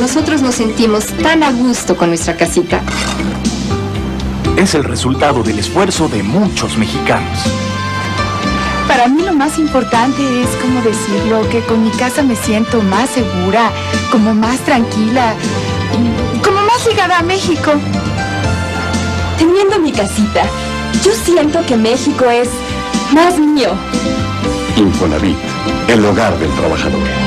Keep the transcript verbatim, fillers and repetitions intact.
nosotros nos sentimos tan a gusto con nuestra casita. Es el resultado del esfuerzo de muchos mexicanos. Para mí lo más importante es, ¿cómo decirlo?, que con mi casa me siento más segura, como más tranquila, como más ligada a México. Teniendo mi casita, yo siento que México es más mío. Infonavit, el hogar del trabajador.